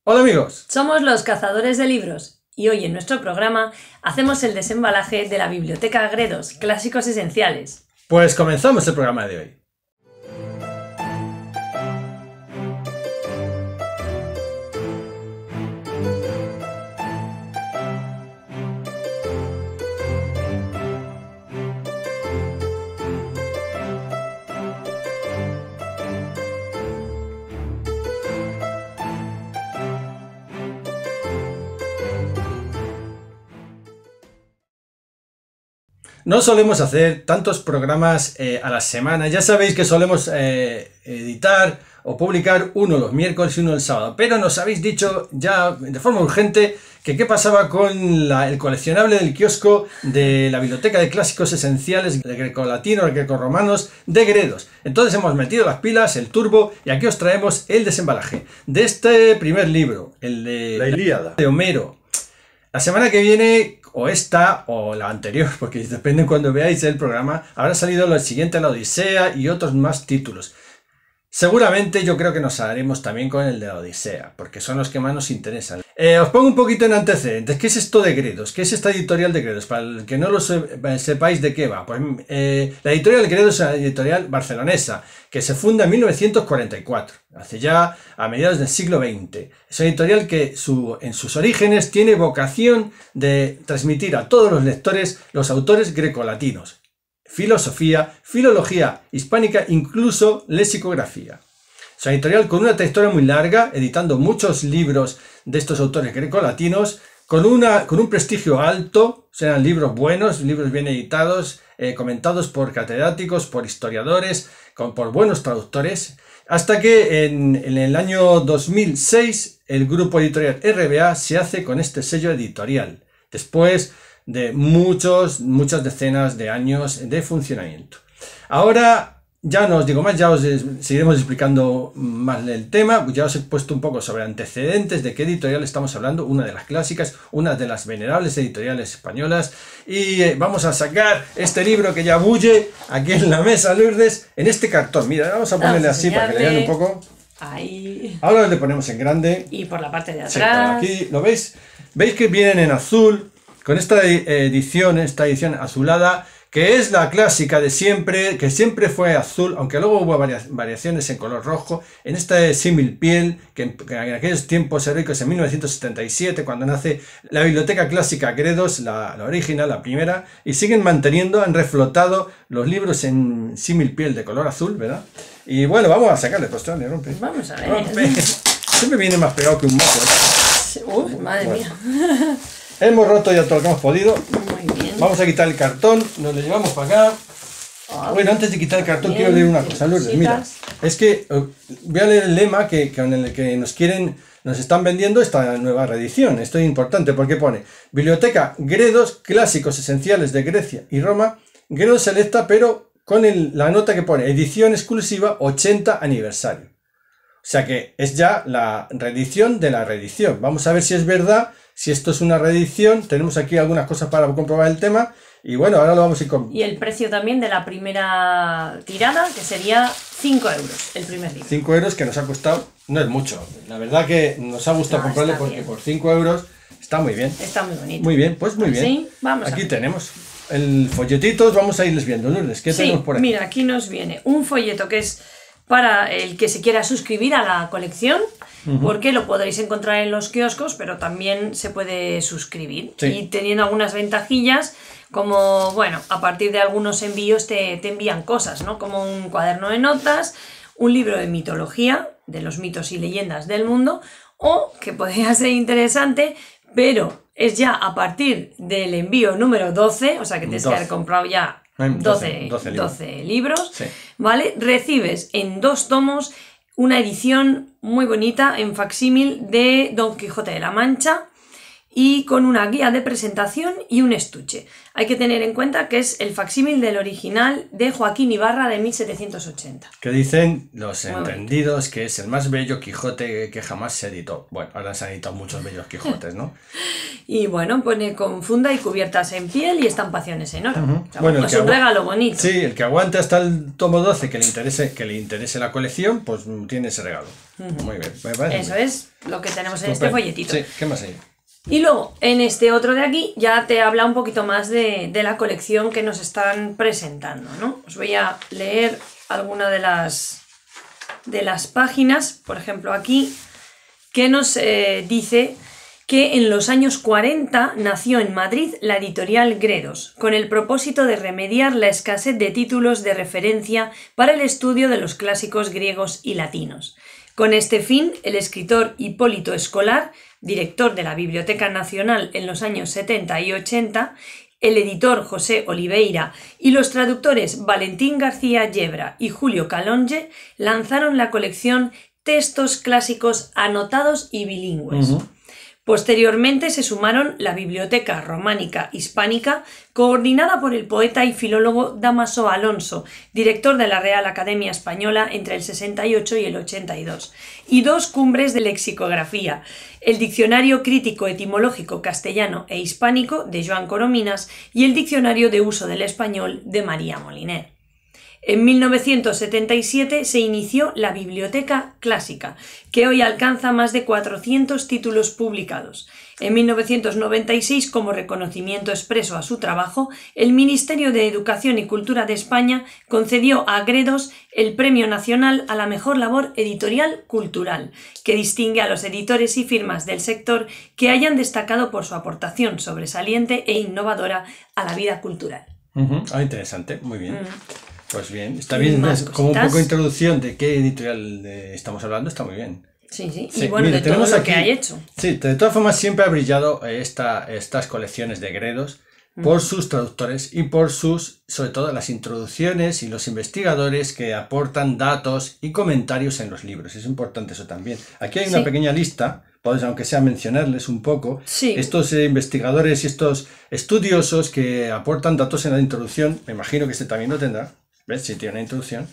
Hola amigos, Somos los cazadores de libros y hoy en nuestro programa hacemos el desembalaje de la Biblioteca Gredos, clásicos esenciales. pues comenzamos el programa de hoy. No solemos hacer tantos programas a la semana. Ya sabéis que solemos editar o publicar uno los miércoles y uno el sábado. Pero nos habéis dicho ya de forma urgente que qué pasaba con el coleccionable del kiosco de la Biblioteca de Clásicos Esenciales de Grecolatinos, Grecorromanos de Gredos. Entonces hemos metido las pilas, el turbo, y aquí os traemos el desembalaje de este primer libro, el de La Ilíada de Homero. La semana que viene, o esta, o la anterior, porque depende cuando veáis el programa, habrá salido lo siguiente, la Odisea y otros más títulos. Seguramente yo creo que nos haremos también con el de la Odisea, porque son los que más nos interesan. Os pongo un poquito en antecedentes. ¿Qué es esto de Gredos? ¿Qué es esta editorial de Gredos? Para el que no lo sepáis de qué va. Pues la editorial Gredos es una editorial barcelonesa que se funda en 1944, hace ya a mediados del siglo XX. Es una editorial que en sus orígenes tiene vocación de transmitir a todos los lectores los autores grecolatinos. Filosofía, filología hispánica, incluso lexicografía. Es una editorial con una trayectoria muy larga, editando muchos libros de estos autores grecolatinos, con un prestigio alto, serán libros buenos, libros bien editados, comentados por catedráticos, por historiadores, por buenos traductores, hasta que en el año 2006 el grupo editorial RBA se hace con este sello editorial, después de muchas decenas de años de funcionamiento. Ahora ya no os digo más, ya os seguiremos explicando más el tema. Ya os he puesto un poco sobre antecedentes de qué editorial estamos hablando, una de las clásicas, una de las venerables editoriales españolas, y vamos a sacar este libro que ya bulle aquí en la mesa, Lourdes, en este cartón. Mira, vamos a ponerle así para que le vean un poco. Ahí. Ahora le ponemos en grande. Y por la parte de atrás. Sí, por aquí, ¿lo veis? ¿Veis que vienen en azul? Con esta edición azulada, que es la clásica de siempre, que siempre fue azul, aunque luego hubo variaciones en color rojo, en esta símil piel, que en aquellos tiempos heroicos, en 1977, cuando nace la Biblioteca Clásica Gredos, la original, la primera, y siguen manteniendo, han reflotado los libros en símil piel de color azul, ¿verdad? Y bueno, vamos a sacarle, pues le rompe. Vamos a ver. Rompe. Siempre viene más pegado que un moco. Madre mía. Hemos roto ya todo lo que hemos podido. Muy bien. Vamos a quitar el cartón, nos lo llevamos para acá. Bueno, antes de quitar el cartón quiero leer una cosa, Lourdes. Mira, es que voy a leer el lema con el que nos están vendiendo esta nueva reedición. Esto es importante porque pone Biblioteca Gredos, clásicos esenciales de Grecia y Roma, Gredos selecta, pero con la nota que pone edición exclusiva 80 aniversario. O sea que es ya la reedición de la reedición. Vamos a ver si es verdad. Si esto es una reedición, tenemos aquí algunas cosas para comprobar el tema. Y bueno, ahora lo vamos a ir con... Y el precio también de la primera tirada, que sería 5 euros, el primer libro. 5 euros que nos ha costado, no es mucho. La verdad que nos ha gustado comprarle porque bien. Por 5 euros está muy bien. Está muy bonito. Muy bien, pues muy bien. Sí, vamos aquí tenemos el folletito, vamos a irles viendo, Lourdes. ¿Qué tenemos por aquí? Mira, aquí nos viene un folleto que es para el que se quiera suscribir a la colección, porque lo podréis encontrar en los kioscos, pero también se puede suscribir. Sí. Y teniendo algunas ventajillas, como, bueno, a partir de algunos envíos te envían cosas, ¿no? Como un cuaderno de notas, un libro de mitología, de los mitos y leyendas del mundo, o, que podría ser interesante, pero es ya a partir del envío número 12, o sea que tienes que haber comprado ya 12 libros, sí. ¿Vale? Recibes en 2 tomos una edición muy bonita en facsímil de Don Quijote de la Mancha y con una guía de presentación y un estuche. Hay que tener en cuenta que es el facsímil del original de Joaquín Ibarra de 1780. Que dicen los entendidos que es el más bello Quijote que jamás se editó. Bueno, ahora se han editado muchos bellos Quijotes, ¿no? Y bueno, pone con funda y cubiertas en piel y estampaciones en oro. O sea, Bueno, es un regalo bonito. Sí, el que aguante hasta el tomo 12 que le interese la colección, pues tiene ese regalo. Muy bien. Eso es lo que tenemos en este folletito. Sí, ¿qué más hay? Y luego, en este otro de aquí, ya te habla un poquito más de la colección que nos están presentando, ¿no? Os voy a leer alguna de las páginas, por ejemplo aquí, que nos dice que en los años 40 nació en Madrid la editorial Gredos, con el propósito de remediar la escasez de títulos de referencia para el estudio de los clásicos griegos y latinos. Con este fin, el escritor Hipólito Escolar, director de la Biblioteca Nacional en los años 70 y 80, el editor José Oliveira y los traductores Valentín García Yebra y Julio Calonge lanzaron la colección Textos Clásicos Anotados y Bilingües. Posteriormente se sumaron la Biblioteca Románica Hispánica, coordinada por el poeta y filólogo Dámaso Alonso, director de la Real Academia Española entre el 68 y el 82, y dos cumbres de lexicografía, el Diccionario Crítico Etimológico Castellano e Hispánico de Joan Corominas y el Diccionario de Uso del Español de María Moliner. En 1977 se inició la Biblioteca Clásica, que hoy alcanza más de 400 títulos publicados. En 1996, como reconocimiento expreso a su trabajo, el Ministerio de Educación y Cultura de España concedió a Gredos el Premio Nacional a la Mejor Labor Editorial Cultural, que distingue a los editores y firmas del sector que hayan destacado por su aportación sobresaliente e innovadora a la vida cultural. Interesante, muy bien. Pues bien, está bien, como un poco de introducción de qué editorial estamos hablando, está muy bien. Sí, y bueno, mire, de todo lo que hay hecho. Sí, de todas formas siempre ha brillado estas colecciones de Gredos por sus traductores y por sobre todo las introducciones y los investigadores que aportan datos y comentarios en los libros. Es importante eso también. Aquí hay una pequeña lista, podéis aunque sea mencionarles un poco, estos investigadores y estos estudiosos que aportan datos en la introducción, me imagino que este también lo tendrá. ¿Ves? Si tiene una introducción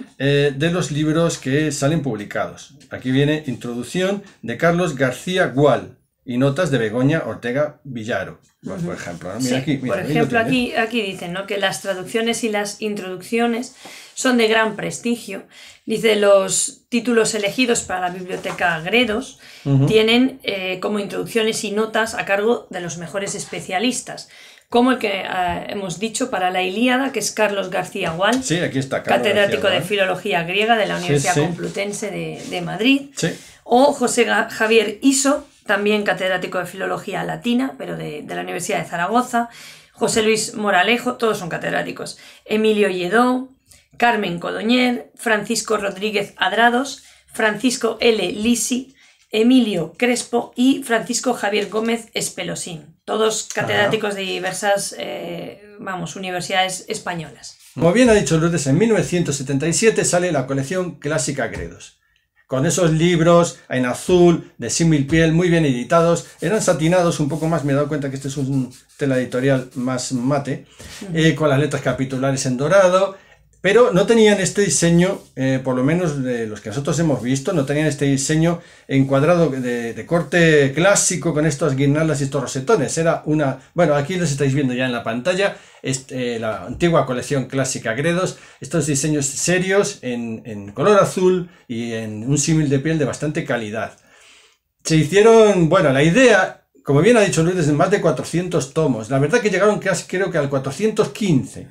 de los libros que salen publicados. Aquí viene introducción de Carlos García Gual y notas de Begoña Ortega Villaro, por ejemplo. ¿No? Mira aquí, por ejemplo, aquí dicen, ¿no?, que las traducciones y las introducciones son de gran prestigio. Dice, los títulos elegidos para la Biblioteca Gredos tienen como introducciones y notas a cargo de los mejores especialistas, como el que hemos dicho para la Ilíada, que es Carlos García Gual, aquí está, catedrático de Filología Griega de la Universidad Complutense de Madrid, o José Javier Iso, también catedrático de Filología Latina, pero de la Universidad de Zaragoza, José Luis Moralejo, todos son catedráticos, Emilio Lledó, Carmen Codoñer, Francisco Rodríguez Adrados, Francisco L. Lisi, Emilio Crespo y Francisco Javier Gómez Espelosín, todos catedráticos de diversas universidades españolas. Como bien ha dicho Lourdes, en 1977 sale la colección Clásica Gredos. Con esos libros en azul, de símil piel, muy bien editados, eran satinados un poco más, me he dado cuenta que este es un tela editorial más mate, con las letras capitulares en dorado, pero no tenían este diseño, por lo menos de los que nosotros hemos visto, no tenían este diseño encuadrado de corte clásico con estas guirnaldas y estos rosetones. Era bueno, aquí los estáis viendo ya en la pantalla, la antigua colección Clásica Gredos, estos diseños serios en color azul y en un símil de piel de bastante calidad. Se hicieron, la idea, como bien ha dicho Luis, de más de 400 tomos. La verdad que llegaron casi, creo que al 415,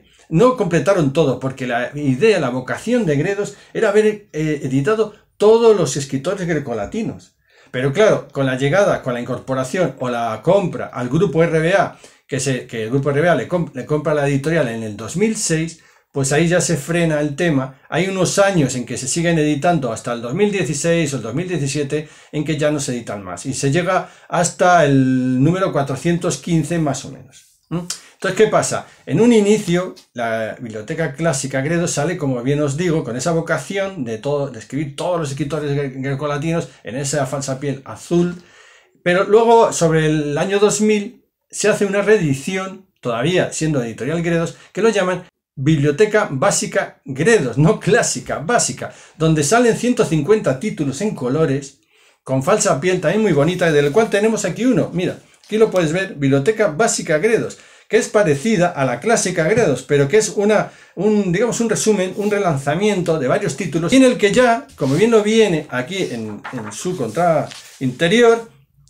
No completaron todo, porque la idea, la vocación de Gredos era haber editado todos los escritores grecolatinos. Pero claro, con la llegada, con la incorporación o la compra al grupo RBA, que el grupo RBA le compra la editorial en el 2006, pues ahí ya se frena el tema. Hay unos años en que se siguen editando hasta el 2016 o el 2017 en que ya no se editan más. Y se llega hasta el número 415 más o menos. Entonces, ¿qué pasa? En un inicio, la Biblioteca Clásica Gredos sale, como bien os digo, con esa vocación de escribir todos los escritores grecolatinos en esa falsa piel azul, Pero luego, sobre el año 2000, se hace una reedición, todavía siendo editorial Gredos, que lo llaman Biblioteca Básica Gredos, no clásica, básica, donde salen 150 títulos en colores, con falsa piel también muy bonita, del cual tenemos aquí uno. Mira, aquí lo puedes ver, Biblioteca Básica Gredos, que es parecida a la clásica Gredos, pero que es digamos un resumen, un relanzamiento de varios títulos, y en el que ya, como bien lo viene aquí en su contrada interior,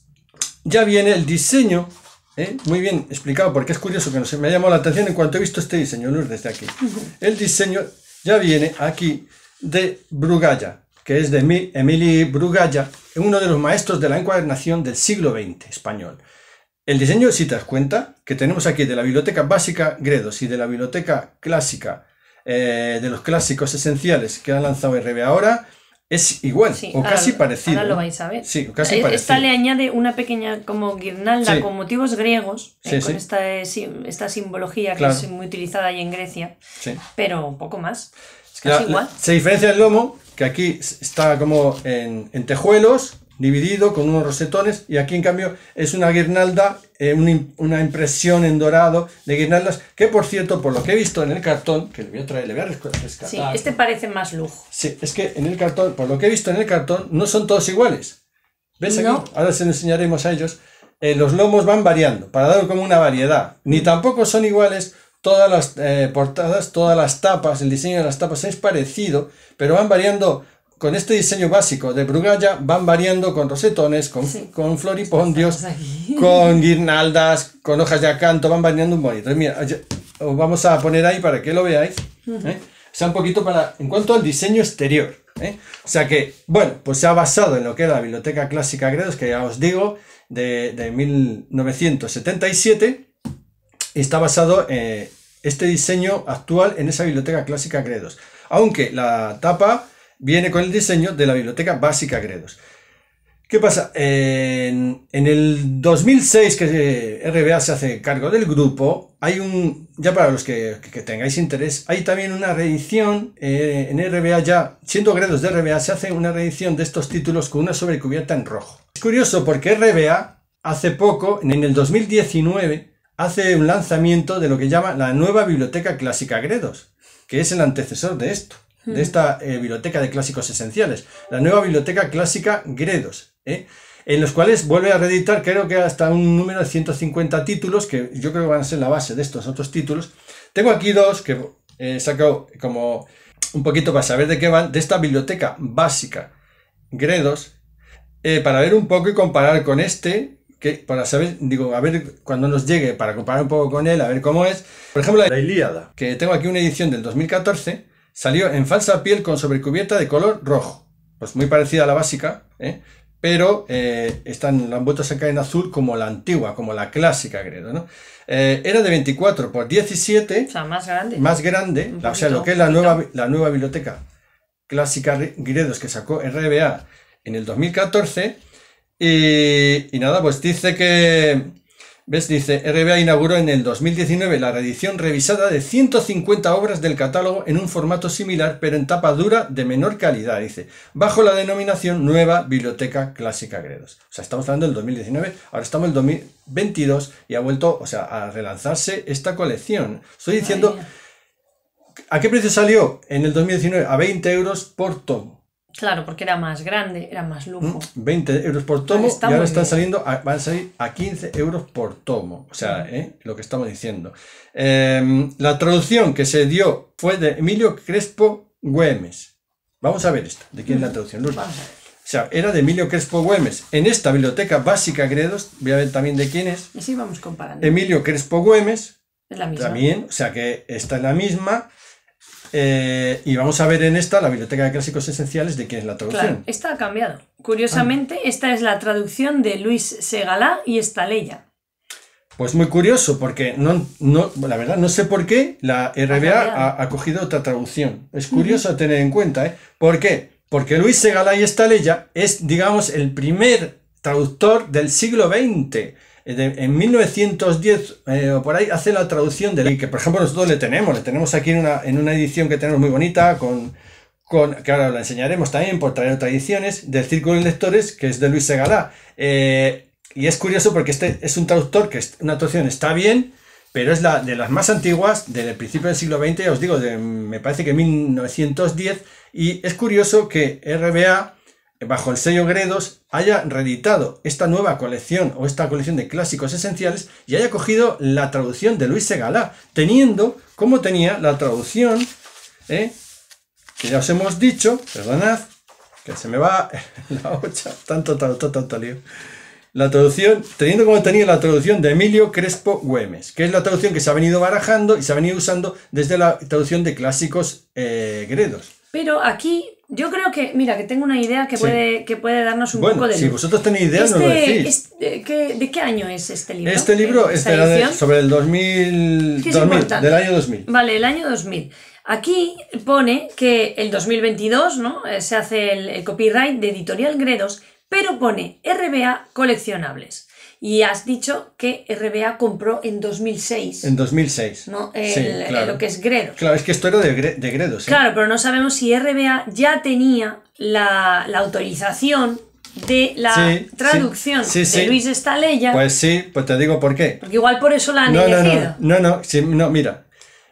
ya viene el diseño, muy bien explicado, porque es curioso que me ha llamado la atención en cuanto he visto este diseño, Luz, desde aquí. El diseño ya viene aquí de Brugalla, que es de Emili Brugalla, uno de los maestros de la encuadernación del siglo XX español. El diseño, si te das cuenta, que tenemos aquí de la Biblioteca Básica Gredos y de la Biblioteca Clásica, de los clásicos esenciales que ha lanzado RBA ahora, es igual, sí, o casi parecido. Ahora lo vais a ver. Sí, casi parecido. Esta le añade una pequeña como guirnalda, sí, con motivos griegos, sí, con sí, esta simbología, claro, que es muy utilizada ahí en Grecia, sí, pero un poco más. Es casi igual. Se diferencia el lomo, que aquí está como en tejuelos, dividido con unos rosetones, y aquí en cambio es una guirnalda, una impresión en dorado de guirnaldas, que por cierto, por lo que he visto en el cartón, que le voy a traer, le voy a rescatar. Sí, este parece más lujo. Sí, es que en el cartón, por lo que he visto en el cartón, no son todos iguales. ¿Ves aquí? No. Ahora se lo enseñaremos a ellos. Los lomos van variando, para dar como una variedad. Ni tampoco son iguales todas las portadas, todas las tapas, el diseño de las tapas es parecido, pero van variando. Con este diseño básico de Brugalla van variando con rosetones, con floripondios, con guirnaldas, con hojas de acanto, van variando un bonito. Mira, os vamos a poner ahí para que lo veáis. O sea, un poquito en cuanto al diseño exterior. O sea que, bueno, pues se ha basado en lo que era la Biblioteca Clásica Gredos, que ya os digo, de 1977, y está basado este diseño actual en esa Biblioteca Clásica Gredos. Aunque la tapa viene con el diseño de la Biblioteca Básica Gredos. ¿Qué pasa? En el 2006, que RBA se hace cargo del grupo, hay ya para los que tengáis interés, hay también una reedición en RBA, ya siendo Gredos de RBA, se hace una reedición de estos títulos con una sobrecubierta en rojo. Es curioso porque RBA hace poco, en el 2019, hace un lanzamiento de lo que llama la nueva Biblioteca Clásica Gredos, que es el antecesor de esto, de esta biblioteca de clásicos esenciales, la nueva Biblioteca Clásica Gredos, en los cuales vuelve a reeditar, creo que hasta un número de 150 títulos, que yo creo que van a ser la base de estos otros títulos. Tengo aquí dos que he sacado como un poquito para saber de qué van, de esta Biblioteca Básica Gredos, para ver un poco y comparar con para saber, digo, a ver cuando nos llegue, para comparar un poco con él, a ver cómo es. Por ejemplo, la Ilíada, que tengo aquí una edición del 2014, salió en falsa piel con sobrecubierta de color rojo. Pues muy parecida a la básica, pero la han vuelto a sacar en azul como la antigua, como la clásica Gredos, ¿no? Era de 24 por 17. O sea, más grande. Más grande, o sea, lo que es la nueva Biblioteca Clásica Gredos que sacó RBA en el 2014. Y nada, pues dice que... ¿Ves? Dice, RBA inauguró en el 2019 la reedición revisada de 150 obras del catálogo en un formato similar, pero en tapa dura de menor calidad, dice, bajo la denominación Nueva Biblioteca Clásica Gredos. O sea, estamos hablando del 2019, ahora estamos en el 2022 y ha vuelto, o sea, a relanzarse esta colección. Estoy diciendo, ¿a qué precio salió en el 2019? A 20 euros por tomo. Claro, porque era más grande, era más lujo. 20 euros por tomo y ahora están saliendo, van a salir a 15 euros por tomo. O sea, lo que estamos diciendo. La traducción que se dio fue de Emilio Crespo Güemes. Vamos a ver esta. ¿De quién es la traducción? O sea, era de Emilio Crespo Güemes. En esta Biblioteca Básica Gredos, voy a ver también de quién es. Y sí, vamos comparando. Emilio Crespo Güemes. Es la misma. También, o sea que esta es la misma. Y vamos a ver en esta la Biblioteca de Clásicos Esenciales de quién es la traducción. Claro, esta ha cambiado. Curiosamente, esta es la traducción de Luis Segalá y Estaleya. Pues muy curioso, porque la verdad no sé por qué la RBA ha cogido otra traducción. Es curioso tener en cuenta, ¿Por qué? Porque Luis Segalá y Estaleya es, digamos, el primer traductor del siglo XX. En 1910 o por ahí hace la traducción de que por ejemplo nosotros le tenemos aquí en una edición que tenemos muy bonita que ahora la enseñaremos también por traer otras ediciones del Círculo de Lectores, que es de Luis Segalá. Y es curioso porque este es un traductor que una traducción está bien, pero es de las más antiguas, del principio del siglo XX, ya os digo, me parece que 1910, y es curioso que RBA, bajo el sello Gredos, haya reeditado esta nueva colección, o esta colección de clásicos esenciales, y haya cogido la traducción de Luis Segalá, teniendo, como tenía, la traducción, que ya os hemos dicho, perdonad, que se me va la hocha, tanto lío. La traducción, teniendo como tenía la traducción de Emilio Crespo Güemes, que es la traducción que se ha venido barajando y se ha venido usando desde la traducción de clásicos Gredos. Pero aquí yo creo que, mira, que tengo una idea que puede darnos un poco de luz. Si vosotros tenéis ideas, nos lo decís. ¿De qué año es este libro? Este libro es sobre el 2000, del año 2000. Vale, el año 2000. Aquí pone que el 2022, ¿no? Se hace el copyright de Editorial Gredos, pero pone RBA coleccionables. Y has dicho que RBA compró en 2006. En 2006. ¿No? Claro. Lo que es Gredos. Claro, es que esto era de Gredos. Claro, pero no sabemos si RBA ya tenía la autorización de la traducción de Luis Estalella. Pues sí, pues te digo por qué. Porque igual por eso la han elegido. No, mira,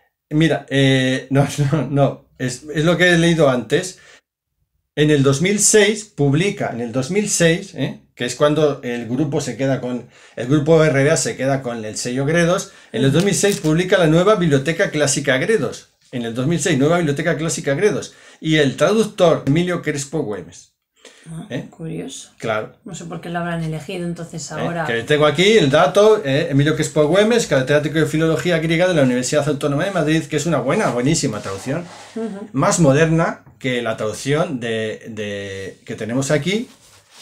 es lo que he leído antes. En el 2006 publica, que es cuando el grupo RBA se queda con el sello Gredos, en el 2006 publica la nueva Biblioteca Clásica Gredos. En el 2006, nueva Biblioteca Clásica Gredos. Y el traductor, Emilio Crespo Güemes. Curioso. Claro. No sé por qué lo habrán elegido entonces ahora. Que tengo aquí el dato, Emilio Crespo Güemes, catedrático de Filología Griega de la Universidad Autónoma de Madrid, que es una buenísima traducción, más moderna que la traducción que tenemos aquí,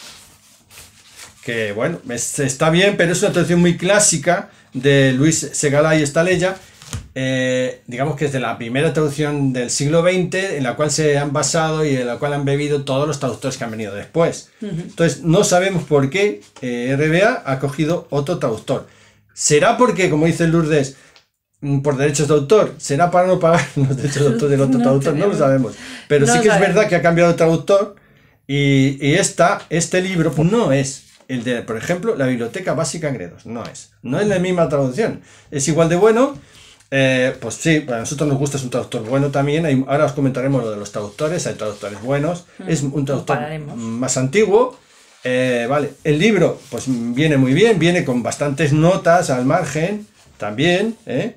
que bueno, está bien, pero es una traducción muy clásica de Luis Segalá y Estalella, digamos que es de la primera traducción del siglo XX, en la cual se han basado y en la cual han bebido todos los traductores que han venido después. Entonces, no sabemos por qué RBA ha cogido otro traductor. ¿Será porque, como dice Lourdes, por derechos de autor? ¿Será para no pagar los derechos de autor del otro traductor? No lo sabemos. Pero sí que es verdad que ha cambiado de traductor y este libro pues, no es el de, por ejemplo, la Biblioteca Básica Gredos. No es la misma traducción. Es igual de bueno. Pues sí, para nosotros nos gusta, es un traductor bueno también. Ahora os comentaremos lo de los traductores, hay traductores buenos, es un traductor más antiguo. Vale, el libro pues viene muy bien, viene con bastantes notas al margen también,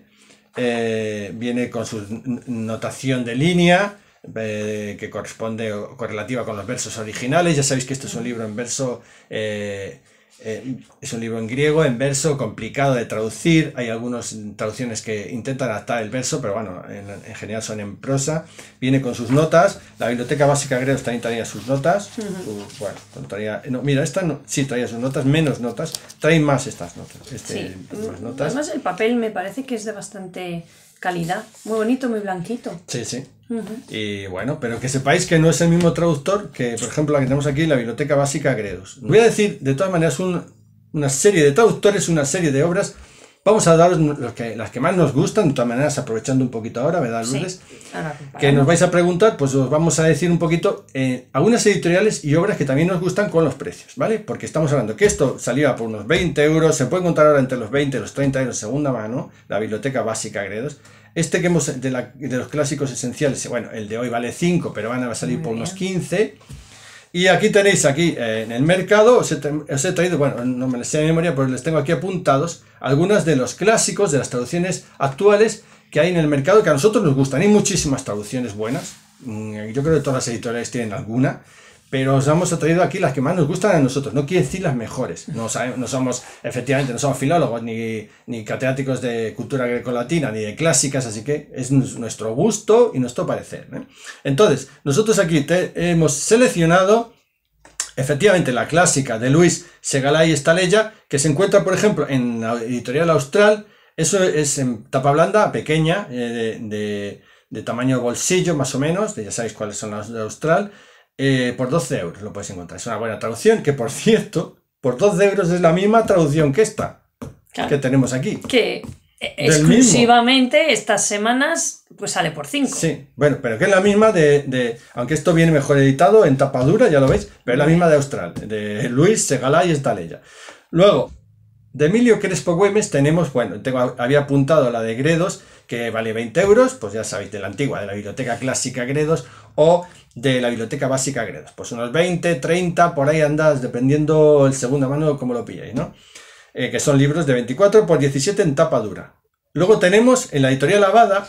viene con su notación de línea que corresponde o correlativa con los versos originales. Ya sabéis que este es un libro en verso, es un libro en griego, en verso, complicado de traducir. Hay algunas traducciones que intentan adaptar el verso, pero bueno, en general son en prosa. Viene con sus notas. La Biblioteca Básica Gredos también traía sus notas. Mira, esta no, sí traía sus notas, menos notas. Traen más estas notas. Más notas. Además el papel me parece que es de bastante calidad. Muy bonito, muy blanquito. Sí. Y bueno, pero que sepáis que no es el mismo traductor que, por ejemplo, la que tenemos aquí, la Biblioteca Básica Gredos. Voy a decir, de todas maneras, una serie de traductores, una serie de obras. Vamos a daros las que más nos gustan, de todas maneras, aprovechando un poquito ahora, ¿verdad, Lourdes? Que nos vais a preguntar, pues os vamos a decir un poquito algunas editoriales y obras que también nos gustan con los precios, ¿vale? Porque estamos hablando que esto salía por unos 20 euros, se puede encontrar ahora entre los 20 y los 30 euros segunda mano, la Biblioteca Básica Gredos. Que hemos de los clásicos esenciales, bueno, el de hoy vale 5, pero van a salir por unos 15. Y aquí tenéis, en el mercado, os he traído, bueno, no me les sé de memoria, pero les tengo aquí apuntados algunas de los clásicos, de las traducciones actuales que hay en el mercado, que a nosotros nos gustan. Hay muchísimas traducciones buenas, yo creo que todas las editoriales tienen alguna, pero os hemos traído aquí las que más nos gustan a nosotros. No quiere decir las mejores, no somos filólogos, ni catedráticos de cultura grecolatina, ni de clásicas, así que es nuestro gusto y nuestro parecer, ¿eh? Entonces, nosotros aquí hemos seleccionado efectivamente la clásica de Luis Segalá y Estalella, que se encuentra, por ejemplo, en la editorial Austral. Eso es en tapa blanda, pequeña, de tamaño bolsillo más o menos, ya sabéis cuáles son las de Austral. Por 12 euros lo podéis encontrar. Es una buena traducción, que por cierto, por 12 euros es la misma traducción que esta, que tenemos aquí. Que exclusivamente estas semanas pues sale por 5. Sí, bueno, pero que es la misma aunque esto viene mejor editado en tapa dura, ya lo veis, pero es la misma de Austral, de Luis Segalá y Estalella. Luego, de Emilio Crespo Güemes tenemos, bueno, había apuntado la de Gredos, que vale 20 euros, pues ya sabéis, de la antigua, de la Biblioteca Clásica Gredos, o de la Biblioteca Básica Gredos. Pues unos 20, 30, por ahí andas, dependiendo el segunda mano como lo pilláis, ¿no? Que son libros de 24 por 17 en tapa dura. Luego tenemos en la editorial Abada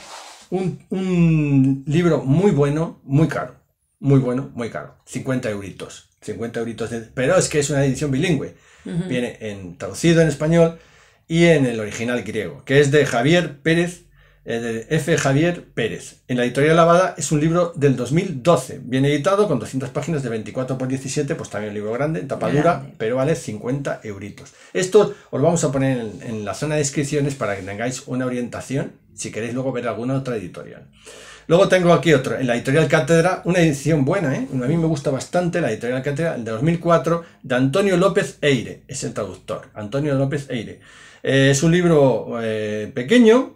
un libro muy bueno, muy caro. Muy bueno, muy caro. 50 euritos. 50 euritos pero es que es una edición bilingüe. Viene traducido en español y en el original griego, que es de Javier Pérez, de F. Javier Pérez. En la editorial Abada es un libro del 2012. Viene editado con 200 páginas de 24 por 17, pues también un libro grande, en tapa dura, pero vale 50 euritos. Esto os lo vamos a poner en la zona de descripciones para que tengáis una orientación, si queréis luego ver alguna otra editorial. Luego tengo aquí otro, en la editorial Cátedra, una edición buena, ¿eh? A mí me gusta bastante la editorial Cátedra, el de 2004, de Antonio López Eire, es el traductor, Antonio López Eire. Es un libro pequeño,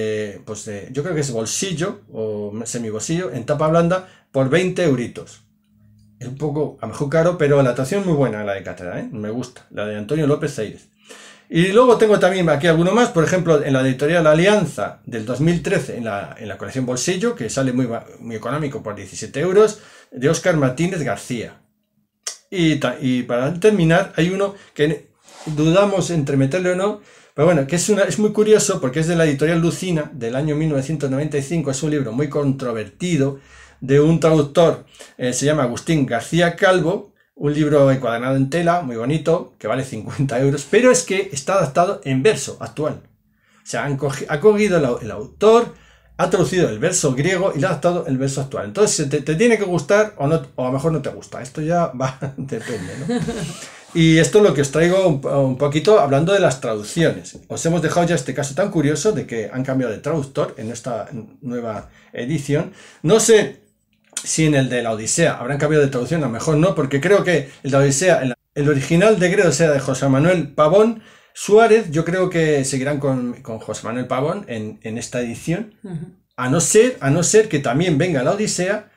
yo creo que es bolsillo o semibolsillo, en tapa blanda, por 20 euritos. Es un poco, a lo mejor caro, pero la traducción es muy buena, la de Cátedra, ¿eh? Me gusta, la de Antonio López Eire. Y luego tengo también aquí alguno más, por ejemplo, en la editorial Alianza del 2013, en la colección Bolsillo, que sale muy económico por 17 euros, de Óscar Martínez García. Y para terminar, hay uno que dudamos entre meterle o no, pero bueno, que es muy curioso porque es de la editorial Lucina, del año 1995, es un libro muy controvertido, de un traductor, se llama Agustín García Calvo, un libro encuadernado en tela, muy bonito, que vale 50 euros, pero es que está adaptado en verso actual. O sea, ha cogido el autor, ha traducido el verso griego y le ha adaptado el verso actual. Entonces, te tiene que gustar o a lo mejor no te gusta. Esto ya va, depende, ¿no? Y esto es lo que os traigo un poquito hablando de las traducciones. Os hemos dejado ya este caso tan curioso de que han cambiado de traductor en esta nueva edición. No sé si en el de la Odisea habrán cambiado de traducción, a lo mejor no, porque creo que el de la Odisea, el original de Gredos era de José Manuel Pavón Suárez. Yo creo que seguirán con José Manuel Pavón en esta edición, a no ser que también venga la Odisea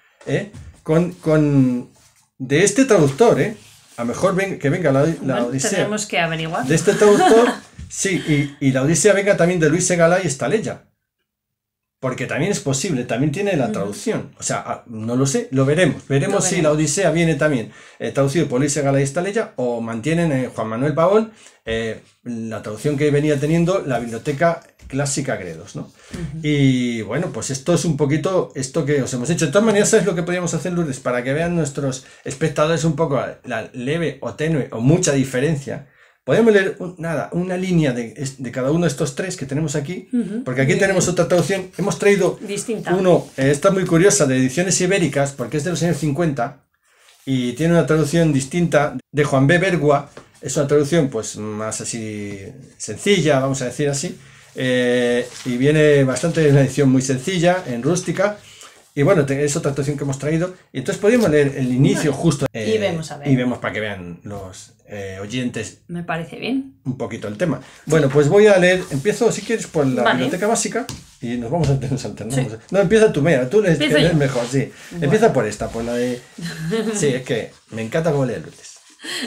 de este traductor, a lo mejor que venga la Odisea. Tenemos que averiguar. De este traductor, sí, y la Odisea venga también de Luis Egalá y Estaleya. Porque también es posible, también tiene la traducción. O sea, no lo sé, lo veremos. Veremos si la Odisea viene también traducido por Luis Egalá y Estaleya o mantienen Juan Manuel Pavón la traducción que venía teniendo la Biblioteca Clásica Gredos, ¿no? Y bueno, pues esto es un poquito esto que os hemos hecho. De todas maneras, ¿sabes lo que podríamos hacer, Lourdes? Para que vean nuestros espectadores un poco la leve o tenue o mucha diferencia. Podemos leer una línea de cada uno de estos tres que tenemos aquí, porque aquí tenemos otra traducción. Hemos traído distinta. Esta muy curiosa, de Ediciones Ibéricas, porque es de los años 50 y tiene una traducción distinta de Juan B. Bergua. Es una traducción pues más así sencilla, vamos a decir así, y viene bastante, una edición muy sencilla, en rústica. Y bueno, es otra traducción que hemos traído. Y entonces podríamos leer el inicio justo. Y vemos a ver. Y vemos para que vean los oyentes. Me parece bien. Un poquito el tema. Bueno, pues voy a leer. Empiezo, si quieres, por la Biblioteca Básica. Y nos vamos a alternamos. Sí. No, empieza tú, mira, tú lees mejor, sí. Bueno. Empieza por esta, por la de. Sí, es que me encanta cómo leer Lourdes.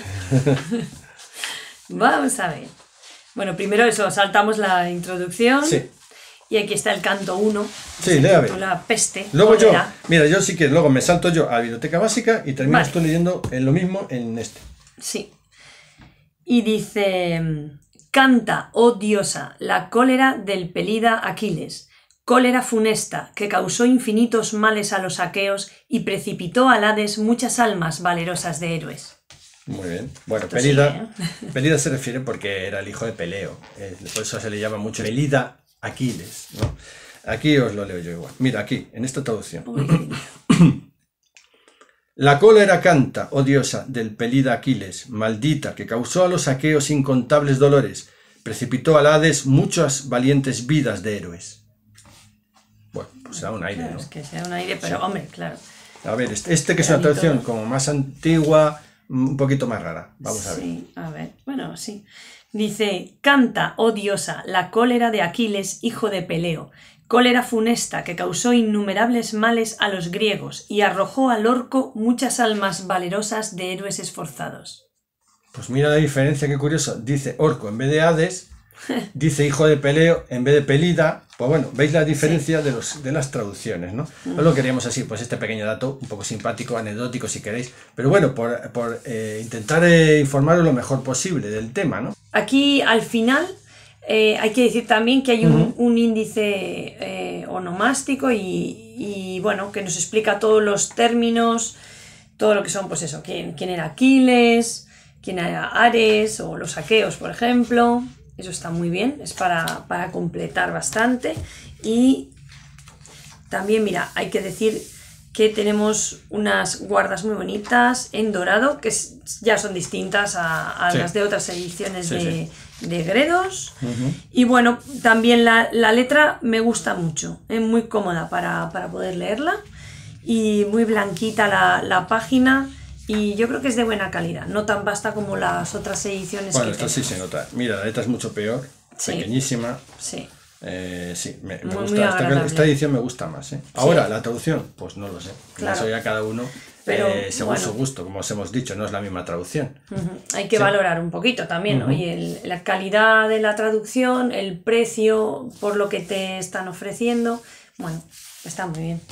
Vamos a ver. Bueno, primero eso, saltamos la introducción. Sí. Y aquí está el canto 1. Sí, lea a ver. La peste. Luego yo si quieres, luego me salto yo a la Biblioteca Básica y terminas tú leyendo lo mismo en este. Sí. Y dice: canta, oh diosa, la cólera del pelida Aquiles, cólera funesta que causó infinitos males a los aqueos y precipitó al Hades muchas almas valerosas de héroes. Muy bien. Bueno, Pelida, Pelida se refiere porque era el hijo de Peleo. Por eso se le llama mucho Pelida Aquiles, ¿no? Aquí os lo leo yo igual. Mira, aquí, en esta traducción. La cólera canta, oh diosa, del pelida Aquiles, maldita, que causó a los aqueos incontables dolores, precipitó al Hades muchas valientes vidas de héroes. Bueno, pues da un aire, claro, ¿no? Es que sea un aire, pero sí. Hombre, claro. A ver, este que es una traducción como más antigua, un poquito más rara. Vamos a ver. Sí, a ver, bueno, sí. Dice: canta, oh diosa, la cólera de Aquiles, hijo de Peleo, cólera funesta que causó innumerables males a los griegos y arrojó al orco muchas almas valerosas de héroes esforzados. Pues mira la diferencia, qué curioso. Dice Orco en vez de Hades, dice hijo de Peleo en vez de Pelida. Pues bueno, veis la diferencia de las traducciones, ¿no? No lo queríamos así, pues este pequeño dato, un poco simpático, anecdótico si queréis. Pero bueno, por intentar informaros lo mejor posible del tema, ¿no? Aquí al final hay que decir también que hay un índice onomástico y bueno, que nos explica todos los términos, todo lo que son, pues eso, quién era Aquiles, quién era Ares o los aqueos, por ejemplo. Eso está muy bien, es para completar bastante. Y también, mira, hay que decir que tenemos unas guardas muy bonitas en dorado, que ya son distintas a las de otras ediciones de Gredos. Y bueno, también la letra me gusta mucho, es muy cómoda para poder leerla. Y muy blanquita la página. Y yo creo que es de buena calidad, no tan vasta como las otras ediciones. Bueno, esta sí se nota. Mira, la letra es mucho peor, pequeñísima. Sí. Sí, me gusta. Esta edición me gusta más. Ahora, la traducción, pues no lo sé. Claro. Eso ya cada uno, pero, según su gusto, como os hemos dicho, no es la misma traducción. Hay que valorar un poquito también, ¿no? Y la calidad de la traducción, el precio por lo que te están ofreciendo, bueno, está muy bien.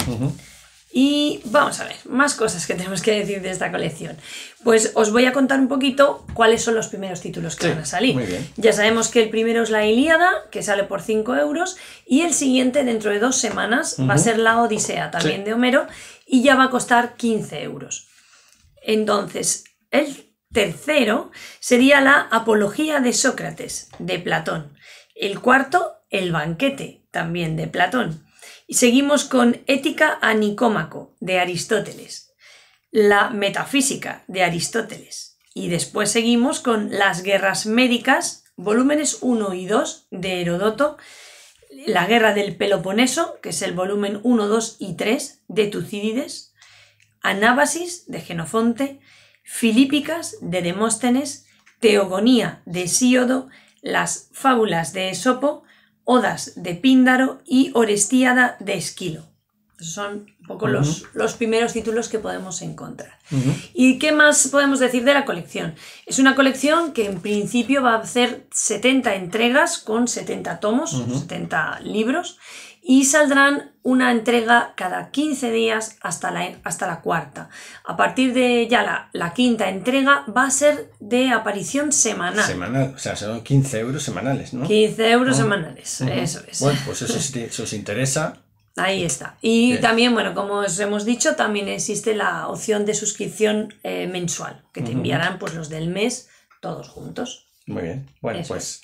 Y vamos a ver, más cosas que tenemos que decir de esta colección. Pues os voy a contar un poquito cuáles son los primeros títulos que van a salir. Muy bien. Ya sabemos que el primero es la Ilíada, que sale por 5 euros, y el siguiente, dentro de 2 semanas, va a ser la Odisea, también de Homero, y ya va a costar 15 euros. Entonces, el tercero sería la Apología de Sócrates, de Platón. El cuarto, el Banquete, también de Platón. Y seguimos con Ética a Nicómaco, de Aristóteles, la Metafísica, de Aristóteles, y después seguimos con Las Guerras Médicas, volúmenes 1 y 2, de Heródoto, la Guerra del Peloponeso, que es el volumen 1, 2 y 3, de Tucídides, Anábasis, de Jenofonte, Filípicas, de Demóstenes, Teogonía, de Hesíodo, las Fábulas de Esopo, Odas de Píndaro y Orestíada de Esquilo. Esos son un poco los primeros títulos que podemos encontrar. ¿Y qué más podemos decir de la colección? Es una colección que en principio va a hacer 70 entregas con 70 tomos, 70 libros, y saldrán una entrega cada 15 días hasta la cuarta. A partir de ya la quinta entrega va a ser de aparición semanal. Semanal, o sea, son 15 euros semanales, ¿no? 15 euros semanales, eso es. Bueno, pues eso si os interesa. Ahí está. Y también, bueno, como os hemos dicho, también existe la opción de suscripción mensual, que te enviarán pues los del mes todos juntos. Muy bien. Bueno, eso pues...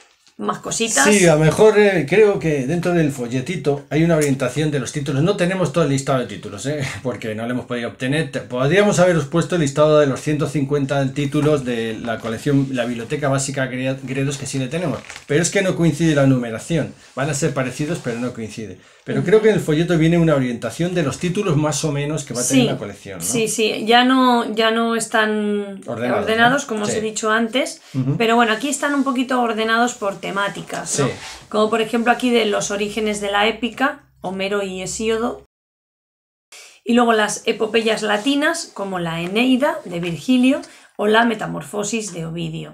Más cositas. Sí, a lo mejor creo que dentro del folletito hay una orientación de los títulos. No tenemos todo el listado de títulos, porque no lo hemos podido obtener. Podríamos haberos puesto el listado de los 150 títulos de la colección, la Biblioteca Básica Gredos, que sí le tenemos. Pero es que no coincide la numeración. Van a ser parecidos, pero no coincide. Pero creo que en el folleto viene una orientación de los títulos más o menos que va a tener la colección, ¿no? Sí, ya no están ordenados, como os he dicho antes, pero bueno, aquí están un poquito ordenados por temáticas, ¿no? Como por ejemplo aquí de los orígenes de la épica, Homero y Hesíodo, y luego las epopeyas latinas, como la Eneida, de Virgilio, o la Metamorfosis, de Ovidio.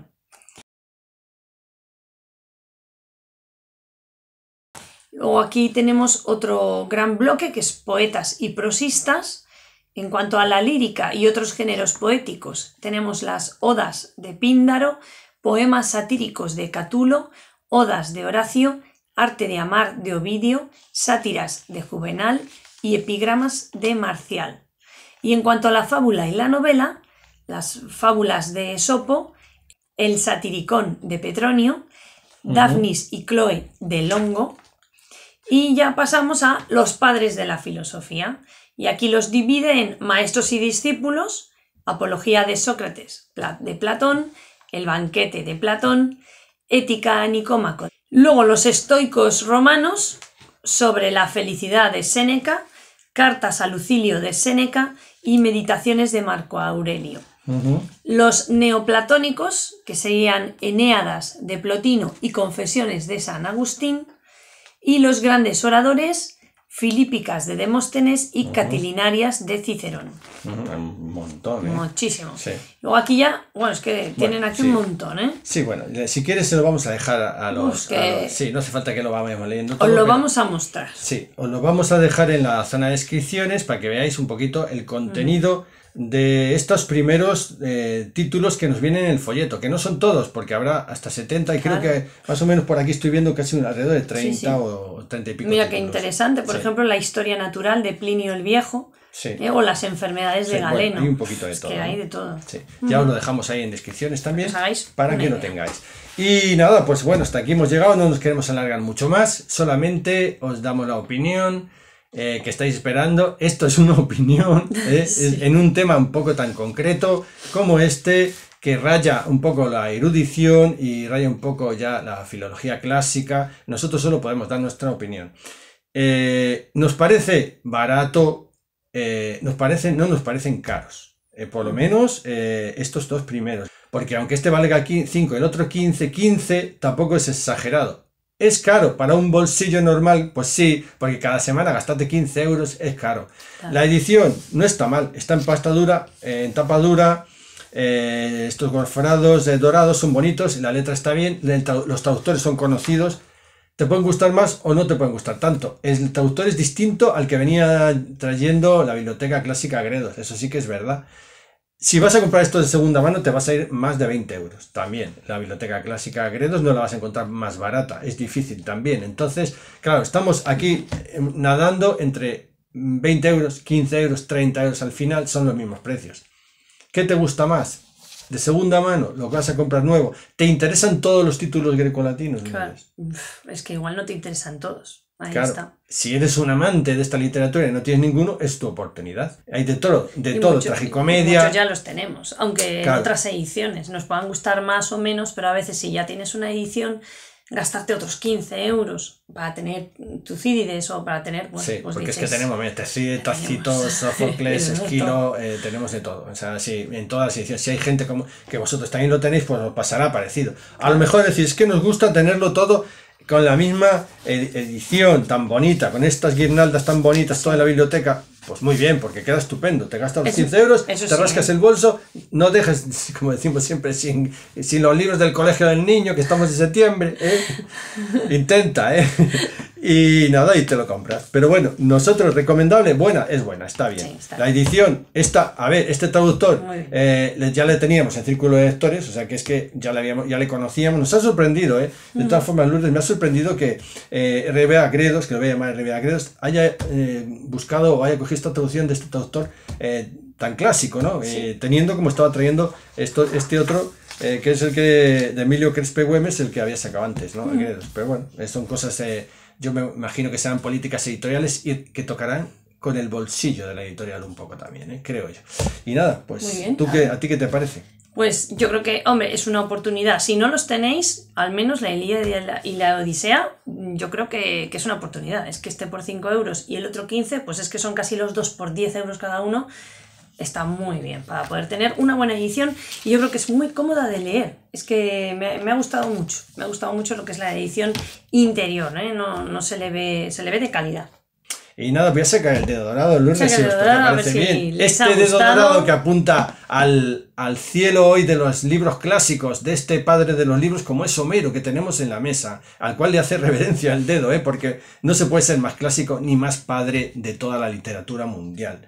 Luego aquí tenemos otro gran bloque que es poetas y prosistas. En cuanto a la lírica y otros géneros poéticos, tenemos las odas de Píndaro, poemas satíricos de Catulo, odas de Horacio, arte de amar de Ovidio, sátiras de Juvenal y epigramas de Marcial. Y en cuanto a la fábula y la novela, las fábulas de Esopo, el satiricón de Petronio, Dafnis y Cloe de Longo. Y ya pasamos a los padres de la filosofía. Y aquí los divide en maestros y discípulos, Apología de Sócrates, de Platón, el Banquete de Platón, Ética a Nicómaco. Luego los estoicos romanos, sobre la felicidad de Séneca, Cartas a Lucilio de Séneca y Meditaciones de Marco Aurelio. Los neoplatónicos, que serían Eneadas de Plotino y Confesiones de San Agustín. Y los grandes oradores, filípicas de Demóstenes y catilinarias de Cicerón. Un montón, ¿eh? Muchísimo. Sí. Luego aquí ya, bueno, es que tienen aquí un montón, ¿eh? Sí, bueno, si quieres se lo vamos a dejar a los... Sí, no hace falta que lo vayamos leyendo todo. Os lo vamos a mostrar. Sí, os lo vamos a dejar en la zona de descripciones para que veáis un poquito el contenido de estos primeros títulos que nos vienen en el folleto, que no son todos, porque habrá hasta 70 y creo que más o menos por aquí estoy viendo casi alrededor de 30 o 30 y pico. Mira qué interesante, por ejemplo, la historia natural de Plinio el Viejo, o las enfermedades de Galeno. Bueno, hay un poquito de todo. Que hay de todo. Sí. Ya os lo dejamos ahí en descripciones también, pues para que lo tengáis. Y nada, pues bueno, hasta aquí hemos llegado, no nos queremos alargar mucho más, solamente os damos la opinión que estáis esperando. Esto es una opinión en un tema un poco tan concreto como este, que raya un poco la erudición y raya un poco ya la filología clásica. Nosotros solo podemos dar nuestra opinión. Nos parece barato, no nos parecen caros, por lo menos estos dos primeros, porque aunque este valga aquí 5 y el otro 15, tampoco es exagerado. ¿Es caro para un bolsillo normal? Pues sí, porque cada semana gastarte 15 euros es caro. Claro. La edición no está mal, está en pasta dura, en tapa dura, estos gorforados dorados son bonitos, la letra está bien, los traductores son conocidos. Te pueden gustar más o no te pueden gustar tanto. El traductor es distinto al que venía trayendo la Biblioteca Clásica Gredos, eso sí que es verdad. Si vas a comprar esto de segunda mano te vas a ir más de 20 euros. También la Biblioteca Clásica Gredos no la vas a encontrar más barata, es difícil también. Entonces, claro, estamos aquí nadando entre 20 euros, 15 euros, 30 euros, al final son los mismos precios. ¿Qué te gusta más? ¿De segunda mano? ¿Lo vas a comprar nuevo? ¿Te interesan todos los títulos grecolatinos? Claro. Es que igual no te interesan todos. Ahí claro, está. Si eres un amante de esta literatura y no tienes ninguno, es tu oportunidad. Hay de todo, tragicomedia. Muchos ya los tenemos, aunque en otras ediciones nos puedan gustar más o menos, pero a veces si ya tienes una edición, gastarte otros 15 euros para tener Tucídides o para tener... Bueno, sí, pues porque dices, es que tenemos Tácito, Sófocles, Esquilo, tenemos de todo. O sea, sí, en todas las ediciones. Si hay gente como que vosotros también lo tenéis, pues os pasará parecido. A lo mejor decís que nos gusta tenerlo todo con la misma edición tan bonita, con estas guirnaldas tan bonitas, toda la biblioteca. Pues muy bien, porque queda estupendo. Te gastas los 15 euros, te rascas el bolso, no dejes, como decimos siempre, sin los libros del colegio del niño, que estamos en septiembre. Intenta, y nada, y te lo compras. Pero bueno, nosotros, recomendable, es buena, está bien. Sí, está. La edición, a ver, este traductor ya le teníamos en Círculo de Lectores, o sea que es que ya le conocíamos. Nos ha sorprendido, de todas formas, Lourdes, me ha sorprendido que RBA Gredos, que lo voy a llamar RBA Gredos, haya buscado o haya cogido esta traducción de este traductor tan clásico, ¿no? Sí. Teniendo como estaba trayendo este otro, que es el que de Emilio Crespe Güemes, el que había sacado antes, ¿no? Pero bueno, son cosas, yo me imagino que serán políticas editoriales y que tocarán con el bolsillo de la editorial un poco también, creo yo. Y nada, pues, ¿a ti qué te parece? Pues yo creo que, hombre, es una oportunidad. Si no los tenéis, al menos la Ilíada y la Odisea, yo creo que es una oportunidad. Es que este por 5 euros y el otro 15, pues es que son casi los dos por 10 euros cada uno. Está muy bien para poder tener una buena edición y yo creo que es muy cómoda de leer. Es que me ha gustado mucho. Me ha gustado mucho lo que es la edición interior, no se le ve de calidad. Y nada, voy a sacar el dedo dorado, Lourdes, si os parece bien. Este dedo dorado que apunta al cielo hoy de los libros clásicos, de este padre de los libros como es Homero, que tenemos en la mesa, al cual le hace reverencia el dedo, porque no se puede ser más clásico ni más padre de toda la literatura mundial.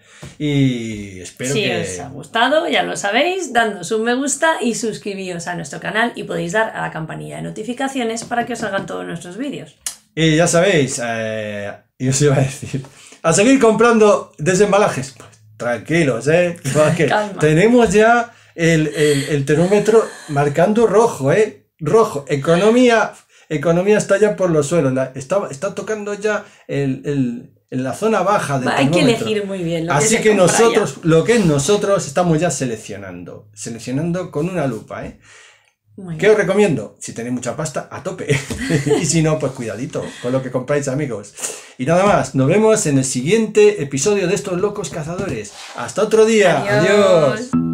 Y espero que... Si os ha gustado, ya lo sabéis, dándonos un me gusta y suscribíos a nuestro canal y podéis dar a la campanilla de notificaciones para que os salgan todos nuestros vídeos. Y ya sabéis, y os iba a decir, a seguir comprando desembalajes. Pues, tranquilos, porque tenemos ya el termómetro marcando rojo, rojo. Economía está ya por los suelos, está tocando ya en la zona baja del termómetro. Hay que elegir muy bien. Así que nosotros, lo que es nosotros, estamos ya seleccionando con una lupa, ¿Qué os recomiendo? Si tenéis mucha pasta, a tope. Y si no, pues cuidadito con lo que compráis, amigos. Y nada más, nos vemos en el siguiente episodio de estos locos cazadores. Hasta otro día. Adiós.